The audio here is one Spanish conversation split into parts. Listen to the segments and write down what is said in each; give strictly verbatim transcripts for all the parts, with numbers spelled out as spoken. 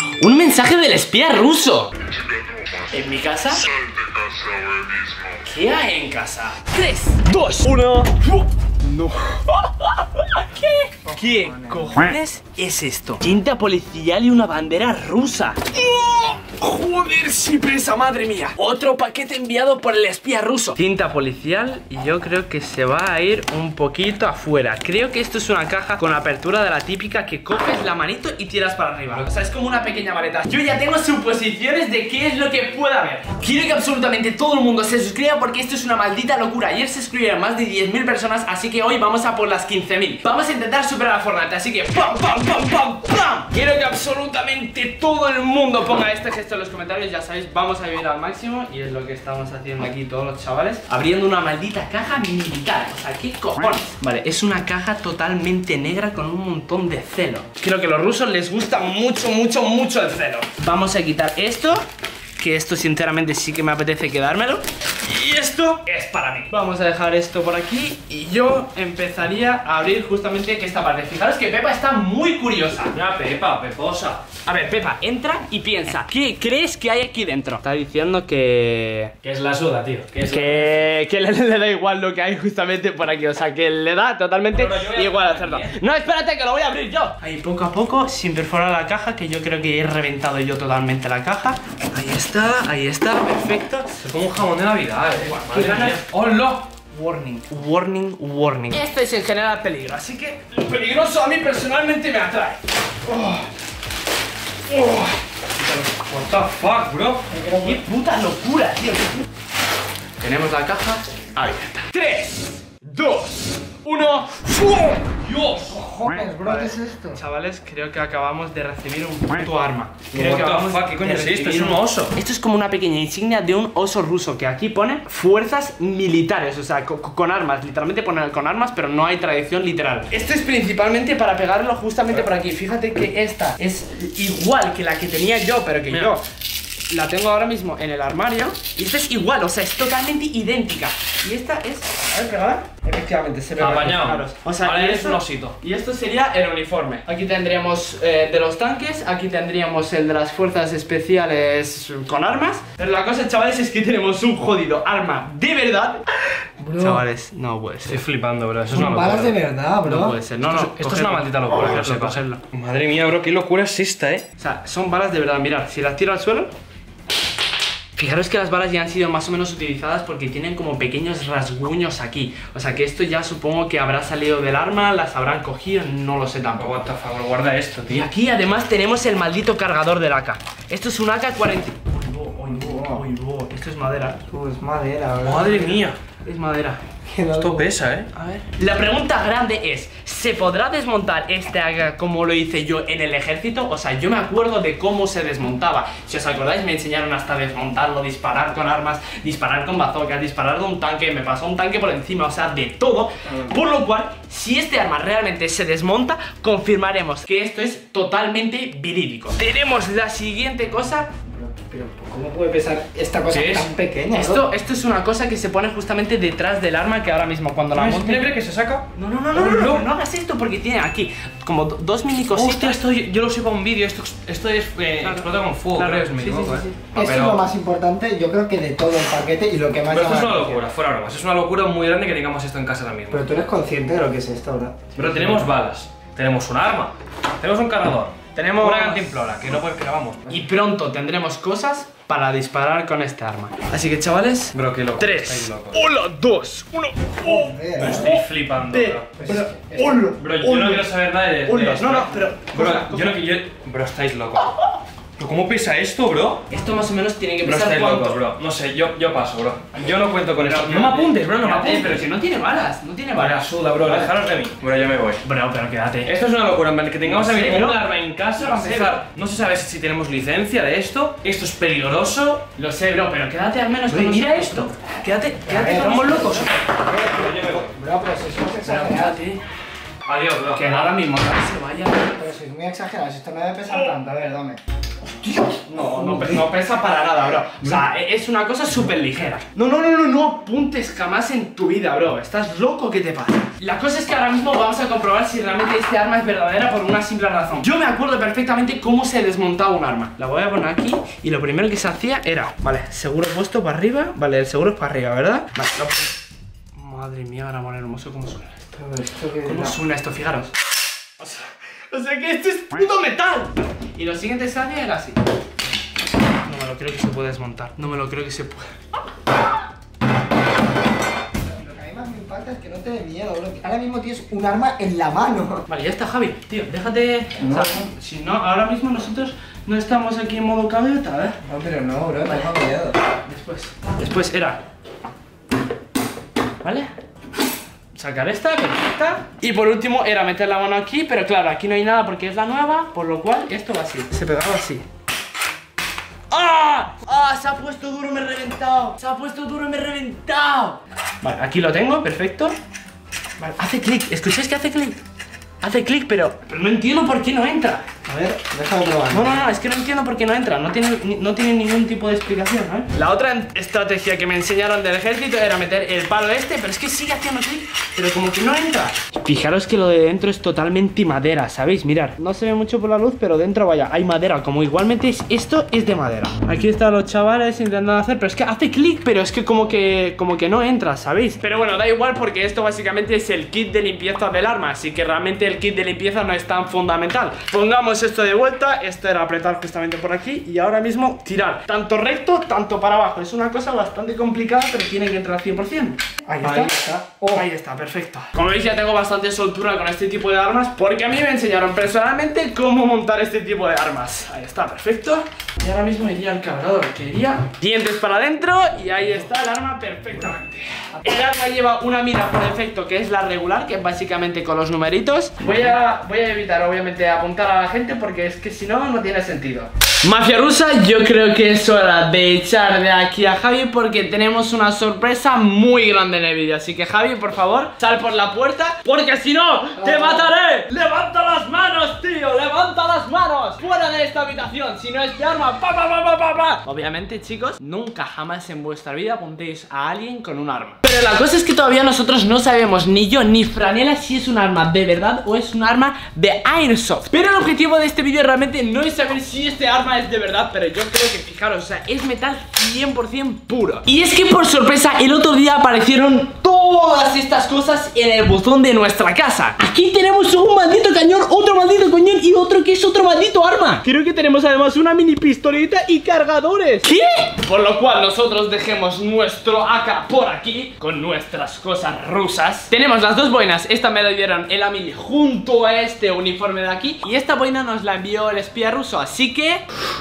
Un mensaje del espía ruso. ¿En mi casa? ¿Qué hay en casa? tres, dos, uno. No. ¿Qué? ¿Qué cojones es esto? Tinta policial y una bandera rusa. Joder, sí pesa, madre mía. Otro paquete enviado por el espía ruso. Tinta policial y yo creo que se va a ir un poquito afuera. Creo que esto es una caja con apertura de la típica que coges la manito y tiras para arriba. O sea, es como una pequeña maleta. Yo ya tengo suposiciones de qué es lo que puede haber. Quiero que absolutamente todo el mundo se suscriba porque esto es una maldita locura. Ayer se suscribieron más de diez mil personas, así que hoy vamos a por las quince mil. Vamos a intentar superar a Fortnite, así que ¡pam, pam, pam, pam, pam! Quiero que absolutamente todo el mundo ponga este gesto en los comentarios. Ya sabéis, vamos a vivir al máximo y es lo que estamos haciendo aquí todos los chavales, abriendo una maldita caja militar. O sea, ¿qué cojones? Vale, es una caja totalmente negra con un montón de celo. Creo que a los rusos les gusta mucho, mucho, mucho el celo. Vamos a quitar esto, que esto sinceramente sí que me apetece quedármelo. Y esto es para mí. Vamos a dejar esto por aquí y yo empezaría a abrir justamente esta parte. Fijaros que Pepa está muy curiosa. Ya, Pepa, Peposa. A ver, Pepa, entra y piensa, ¿qué crees que hay aquí dentro? Está diciendo que... Que es la suda, tío. Que, es que, que le, le da igual lo que hay justamente por aquí. O sea, que le da totalmente igual hacerlo. No, espérate, que lo voy a abrir yo. Ahí, poco a poco, sin perforar la caja, que yo creo que he reventado yo totalmente la caja. Ahí está, ahí está, perfecto. Es como un jamón de Navidad, eh. ¿Qué ganas? ¡Hola! Warning, warning, warning. Esto es en general peligro, así que lo peligroso a mí personalmente me atrae. Oh. Oh. What the fuck, bro. Qué puta locura, tío. Tenemos la caja abierta. tres, dos, uno. Dios. Cojones, bro, ¿qué es esto? Chavales, creo que acabamos de recibir un puto arma. Creo What que the acabamos fuck, ¿qué coño de es esto? recibir Es un oso. Esto es como una pequeña insignia de un oso ruso, que aquí pone fuerzas militares, o sea, con, con armas, literalmente pone con armas, pero no hay tradición literal. Esto es principalmente para pegarlo justamente por aquí. Fíjate que esta es igual que la que tenía yo, pero que Mira. yo la tengo ahora mismo en el armario. Y esta es igual, o sea, es totalmente idéntica. Y esta es... A ver, pegada. Efectivamente, se ve. Apañado. O sea, ahora y es esto- un osito. y esto sería el uniforme. Aquí tendríamos eh, de los tanques, aquí tendríamos el de las fuerzas especiales con armas. Pero la cosa, chavales, es que tenemos un jodido arma de verdad. Bro, Chavales, no puede ser. Estoy flipando, bro. Eso es una son locura. balas de verdad, bro. No puede ser, no, no. Esto es- esto es cogedlo, una maldita locura, que lo cogedlo, sepas. cogedlo. Madre mía, bro, qué locura es esta, eh. O sea, son balas de verdad, mirad, si las tiro al suelo. Fijaros que las balas ya han sido más o menos utilizadas porque tienen como pequeños rasguños aquí. O sea que esto ya supongo que habrá salido del arma, las habrán cogido, no lo sé tampoco. What the fuck, bro, guarda esto, Y tío. aquí además tenemos el maldito cargador del A K. Esto es un A K cuarenta. Uy, bo, uy, bo, uy, bo. Esto es madera. Uh, es madera, bro. Madre mía. Es madera. Que no- Esto pesa, eh. A ver. La pregunta grande es, ¿se podrá desmontar este A K como lo hice yo en el ejército? O sea, yo me acuerdo de cómo se desmontaba. Si os acordáis, me enseñaron hasta desmontarlo, disparar con armas, disparar con bazookas, disparar de un tanque, me pasó un tanque por encima, o sea, de todo. Por lo cual, si este arma realmente se desmonta, confirmaremos que esto es totalmente verídico. Tenemos la siguiente cosa. Pero, ¿cómo puede pesar esta cosa ¿Qué es? tan pequeña, Esto, bro? esto es una cosa que se pone justamente detrás del arma, que ahora mismo cuando la ¿Es monte... libre que se saca? No, no, no, no, no, no, no hagas esto porque tiene aquí como do- dos mini cositas. Hostia, esto yo, yo lo sé para un vídeo. Esto, esto es, eh, Claro. explota con fuego, Claro, creo, si me sí, sí, equivoco, sí, eh. sí. Ah, Esto es lo más importante, yo creo que de todo el paquete y lo que más Pero esto es llama una la atención. locura, fuera bromas. Es una locura muy grande que tengamos esto en casa ahora mismo. Pero tú eres consciente de lo que es esto, bro. Pero tenemos balas, tenemos un arma, tenemos un cargador, Tenemos- una cantimplora, que no puedes que la vamos. Y pronto tendremos cosas para disparar con este arma. Así que chavales, Bro, qué loco. tres, estáis locos. uno, dos, uno. Joder, Pero estoy flipando, Ve, bro. Pues pero, es- es- uno, Bro, yo no quiero saber nada de, de uno, esto. no, no, pero Bro, coja, yo no quiero... Bro, estáis locos. ¿Pero cómo pesa esto, bro? esto más o menos tiene que Bro, pesar estáis cuánto. locos, bro. No sé, yo, yo paso, bro. Yo no cuento con Pero, esto. No me apuntes, bro, no me quédate, apuntes. pero si no tiene balas, no tiene Vale, balas. suda, bro, Vale. dejaros de mí. Bro, yo me voy. Bro, pero quédate. Esto es una locura, en plan, que tengamos No a sé, un bro. arma en casa, No para sé, empezar. No se sabe si tenemos licencia de esto. Esto es peligroso. Lo sé, bro, pero quédate al menos Bro, con mira nosotros. esto. Quédate, A quédate, ver, estamos locos. Bro, yo me voy. Bro, pero si sois Bro, exagerados. quédate. Adiós, bro. Que ahora mismo que se vaya. Pero sois muy exagerados, esto no debe pesar tanto. A ver, dame. No, no, no pesa para nada, bro. O sea, es una cosa súper ligera. No, no, no, no, no apuntes jamás en tu vida, bro. ¿Estás loco? ¿Qué te pasa? La cosa es que ahora mismo vamos a comprobar si realmente este arma es verdadera por una simple razón. Yo me acuerdo perfectamente cómo se desmontaba un arma. La voy a poner aquí y lo primero que se hacía era, vale, seguro puesto para arriba. Vale, el seguro es para arriba, ¿verdad? Vale, lo... Madre mía, gran amor hermoso, ¿cómo suena esto? ¿Cómo suena esto? Fijaros. O sea, o sea que esto es puto metal. Y lo siguiente se hacía era así. No me lo creo que se puede desmontar. No me lo creo que se puede. Lo que a mí más me impacta es que no te dé miedo, bro. Ahora mismo tienes un arma en la mano. Vale, ya está, Javi. Tío, déjate... No. O sea, si no, ahora mismo nosotros no estamos aquí en modo cabeta, ¿eh? No, pero no, bro, tengo miedo. Después. Después era... ¿Vale? Sacar esta, perfecta. Y por último era meter la mano aquí. Pero claro, aquí no hay nada porque es la nueva. Por lo cual esto va así. Se pegaba así. ¡Ah! ¡Ah! Se ha puesto duro, me he reventado. Se ha puesto duro, me he reventado. Vale, aquí lo tengo, perfecto. Vale, hace clic, ¿escucháis que hace clic? Hace clic, pero, pero no entiendo por qué no entra. A ver, déjame probar. No, no, no, es que no entiendo por qué no entra. No tiene, no tiene ningún tipo de explicación, ¿eh? La otra estrategia que me enseñaron del ejército era meter el palo este, pero es que sigue haciendo clic, pero como que no entra. Fijaros que lo de dentro es totalmente madera, ¿sabéis? Mirad, no se ve mucho por la luz, pero dentro, vaya, hay madera. Como igualmente es, esto es de madera. Aquí están los chavales intentando hacer, pero es que hace clic, pero es que como que como que no entra, ¿sabéis? Pero bueno, da igual porque esto básicamente es el kit de limpieza del arma, así que realmente el kit de limpieza no es tan fundamental. Pongamos esto de vuelta, esto era apretar justamente por aquí y ahora mismo tirar, tanto recto, tanto para abajo. Es una cosa bastante complicada, pero tiene que entrar al cien por cien. Ahí está. Ahí está. Oh. Ahí está, perfecto. Como veis ya tengo bastante soltura con este tipo de armas, porque a mí me enseñaron personalmente cómo montar este tipo de armas. Ahí está, perfecto. Y ahora mismo iría al cargador, que iría dientes para adentro y ahí está el arma perfectamente. El arma lleva una mira por defecto que es la regular, que es básicamente con los numeritos. Voy a, voy a evitar obviamente apuntar a la gente porque es que si no, no tiene sentido. Mafia rusa, yo creo que es hora de echar de aquí a Javi porque tenemos una sorpresa muy grande en el vídeo. Así que Javi, por favor, sal por la puerta porque si no, te mataré. ¡Levanta las manos, tío! ¡Levanta las manos! ¡Fuera de esta habitación! Si no es de arma, pa, pa, pa, pa, pa, pa. Obviamente, chicos, nunca jamás en vuestra vida apuntéis a alguien con un arma. Pero la cosa es que todavía nosotros no sabemos, ni yo ni Franela, si es un arma de verdad o es un arma de Airsoft. Pero el objetivo de este vídeo realmente no es saber si este arma es de verdad, pero yo creo que, fijaros, o sea, es metal cien por cien puro. Y es que por sorpresa el otro día aparecieron todas estas cosas en el buzón de nuestra casa. Aquí tenemos un maldito cañón, otro maldito cañón y otro que es otro maldito arma. Creo que tenemos además una mini pistoleta y cargadores. ¿Qué? Por lo cual nosotros dejemos nuestro A K por aquí con nuestras cosas rusas. Tenemos las dos boinas, esta me la dieron el Amil junto a este uniforme de aquí y esta boina nos la envió el espía ruso, así que...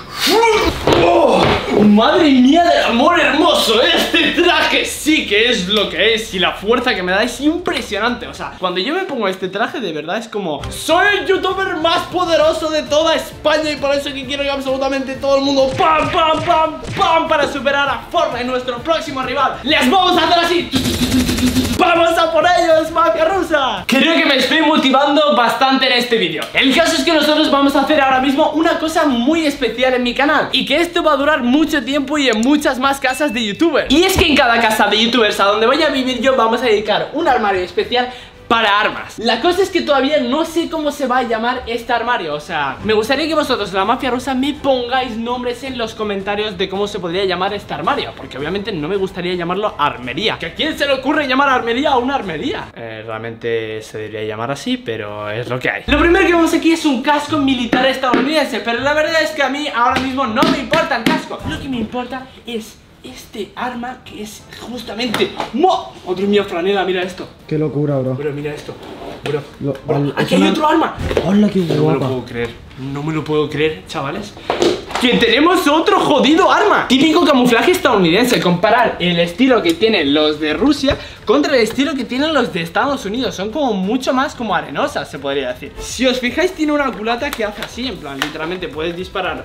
¡Oh! ¡Madre mía del amor hermoso! Este traje sí que es lo que es y la fuerza que me da es impresionante. O sea, cuando yo me pongo este traje de verdad es como soy el youtuber más poderoso de toda España y por eso que quiero que absolutamente todo el mundo ¡pam, pam, pam, pam! Para superar a Fortnite, nuestro próximo rival. ¡Les vamos a hacer así! ¡Vamos a por ellos, mafia rusa! Creo que me estoy motivando bastante en este vídeo. El caso es que nosotros vamos a hacer ahora mismo una cosa muy especial en mi canal y que esto va a durar mucho tiempo y en muchas más casas de youtubers. Y es que en cada casa de youtubers a donde vaya a vivir yo vamos a dedicar un armario especial para armas. La cosa es que todavía no sé cómo se va a llamar este armario. O sea, me gustaría que vosotros, la mafia rusa, me pongáis nombres en los comentarios de cómo se podría llamar este armario, porque obviamente no me gustaría llamarlo armería. ¿Que a quién se le ocurre llamar armería a una armería? Eh, realmente se debería llamar así, pero es lo que hay. Lo primero que vemos aquí es un casco militar estadounidense, pero la verdad es que a mí ahora mismo no me importa el casco. Lo que me importa es este arma que es justamente... ¡Mo! Madre mía, Franela, mira esto. Qué locura, bro. Bro, mira esto. Bro, Lo, bro al, aquí hay una... otro arma. Hola, qué No me lo guapa. puedo creer. No me lo puedo creer, chavales. Que tenemos otro jodido arma. Típico camuflaje estadounidense. Comparar el estilo que tienen los de Rusia contra el estilo que tienen los de Estados Unidos. Son como mucho más como arenosas, se podría decir. Si os fijáis, tiene una culata que hace así. En plan, literalmente puedes disparar.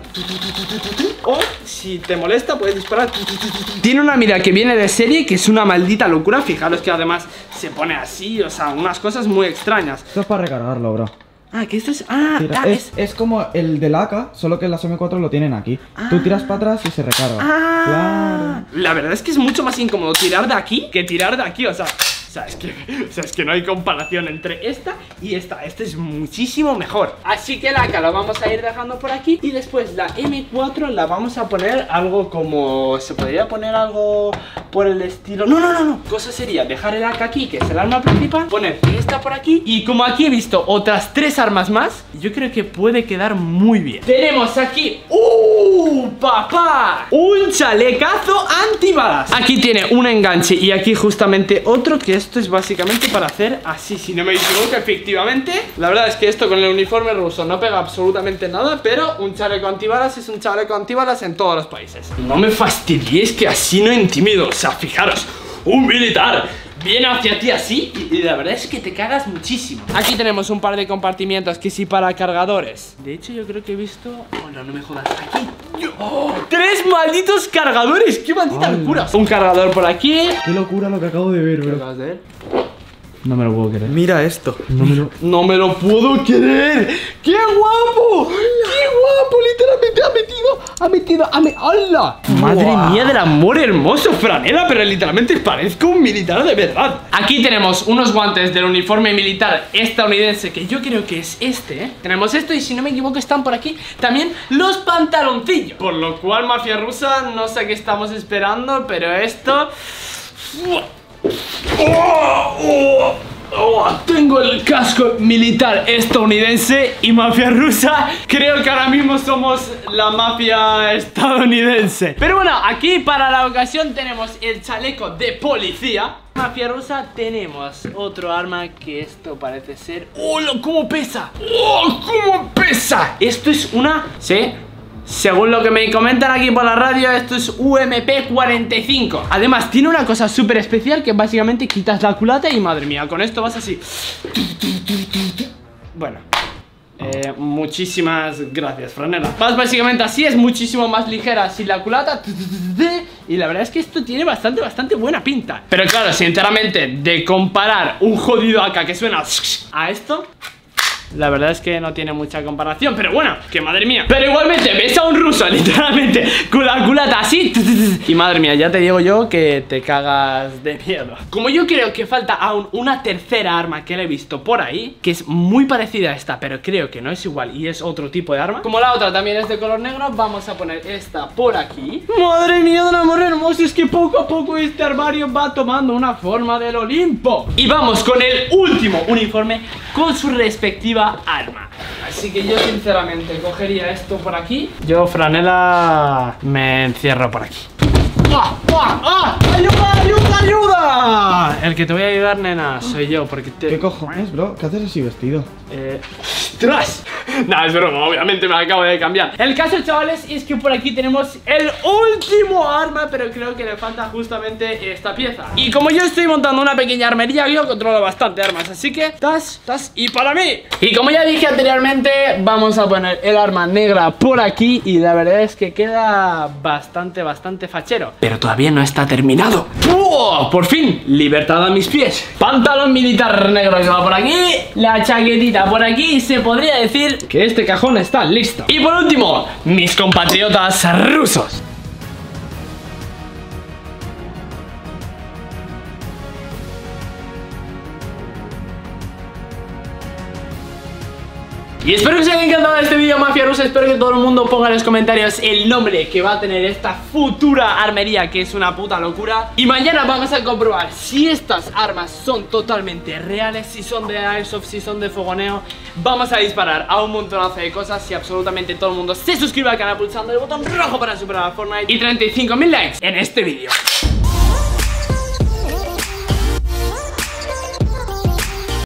O si te molesta, puedes disparar. Tiene una mira que viene de serie, que es una maldita locura. Fijaros que además se pone así, o sea, unas cosas muy extrañas. Esto es para recargarlo, bro. Ah, que esto es... Ah, Tira- ah, es, es como el del A K, solo que las M cuatro lo tienen aquí. Tú tiras para atrás y se recarga. Ah, Claro. La verdad es que es mucho más incómodo tirar de aquí que tirar de aquí, o sea... O sea, es que, o sea, es que no hay comparación entre esta y esta. Esta es muchísimo mejor. Así que la A K la vamos a ir dejando por aquí. Y después la M cuatro la vamos a poner algo como... ¿Se podría poner algo por el estilo? No, no, no, no. Cosa sería dejar el A K aquí, que es el arma principal, poner esta por aquí. Y como aquí he visto otras tres armas más, yo creo que puede quedar muy bien. Tenemos aquí... ¡Uh, papá! Un chalecazo antibalas. Aquí tiene un enganche y aquí justamente otro, que esto es básicamente para hacer así, si no me equivoco, efectivamente. La verdad es que esto con el uniforme ruso no pega absolutamente nada, pero un chaleco antibalas es un chaleco antibalas en todos los países. No me fastidiéis, que así no intimido. O sea, fijaros, un militar viene hacia ti así y, y la verdad es que te cagas muchísimo. Aquí tenemos un par de compartimientos que sí para cargadores. De hecho yo creo que he visto... Oh, no, no me jodas. Aquí ¡oh! ¡Tres malditos cargadores! ¡Qué maldita Ay. locura! Un cargador por aquí. Qué locura lo que acabo de ver, ¿Qué bro. acabas de ver? No me lo puedo creer. Mira esto. No me lo, no me lo puedo creer. ¡Qué guapo! ¡Qué guapo! Literalmente ha metido, ha metido, ha metido. ¡Hala! Madre Wow. mía del amor hermoso, franela, pero literalmente parezco un militar de verdad. Aquí tenemos unos guantes del uniforme militar estadounidense, que yo creo que es este, ¿eh? Tenemos esto y si no me equivoco están por aquí también los pantaloncillos. Por lo cual, mafia rusa, no sé qué estamos esperando, pero esto... ¡Oh! ¡Oh! ¡Oh! Tengo el casco militar estadounidense y mafia rusa. Creo que ahora mismo somos la mafia estadounidense. Pero bueno, aquí para la ocasión tenemos el chaleco de policía. Mafia rusa tenemos otro arma que esto parece ser... ¡Oh! ¡Cómo pesa! ¡Oh! ¡Cómo pesa! Esto es una... ¿Sí? Según lo que me comentan aquí por la radio, esto es U M P cuarenta y cinco. Además, tiene una cosa súper especial, que básicamente quitas la culata y madre mía, con esto vas así. Bueno, eh, muchísimas gracias, franela. Vas básicamente así, es muchísimo más ligera sin la culata. Y la verdad es que esto tiene bastante, bastante buena pinta. Pero claro, sinceramente, de comparar un jodido A K que suena a esto... La verdad es que no tiene mucha comparación. Pero bueno, que madre mía. Pero igualmente ves a un ruso literalmente con la culata así. Y madre mía, ya te digo yo que te cagas de miedo. Como yo creo que falta aún una tercera arma que le he visto por ahí, que es muy parecida a esta, pero creo que no es igual y es otro tipo de arma. Como la otra también es de color negro, vamos a poner esta por aquí. Madre mía del amor hermoso, es que poco a poco este armario va tomando una forma del Olimpo. Y vamos con el último uniforme con su respectiva arma. Así que yo sinceramente cogería esto por aquí. Yo, franela, me encierro por aquí. ¡Ah! ¡Ah! ¡Ah! ¡Ayuda! ¡Ayuda! ¡Ayuda! El que te voy a ayudar, nena, soy yo, porque te... ¿Qué cojones, bro? ¿Qué haces así vestido? Eh... ¡Ostras! Nah, es broma, obviamente me acabo de cambiar. El caso, chavales, es que por aquí tenemos el último arma, pero creo que le falta justamente esta pieza. Y como yo estoy montando una pequeña armería, yo controlo bastante armas, así que tas, tas y para mí. Y como ya dije anteriormente, vamos a poner el arma negra por aquí y la verdad es que queda bastante, bastante fachero. Pero todavía no está terminado. ¡Oh! Por fin, libertad a mis pies. Pantalón militar negro que va por aquí, la chaquetita por aquí, se podría decir que este cajón está listo. Y por último, mis compatriotas rusos. Y espero que os haya encantado este vídeo, mafia rusa. Espero que todo el mundo ponga en los comentarios el nombre que va a tener esta futura armería, que es una puta locura. Y mañana vamos a comprobar si estas armas son totalmente reales, si son de airsoft, si son de fogoneo. Vamos a disparar a un montonazo de cosas si absolutamente todo el mundo se suscribe al canal pulsando el botón rojo para superar a Fortnite. Y treinta y cinco mil likes en este vídeo.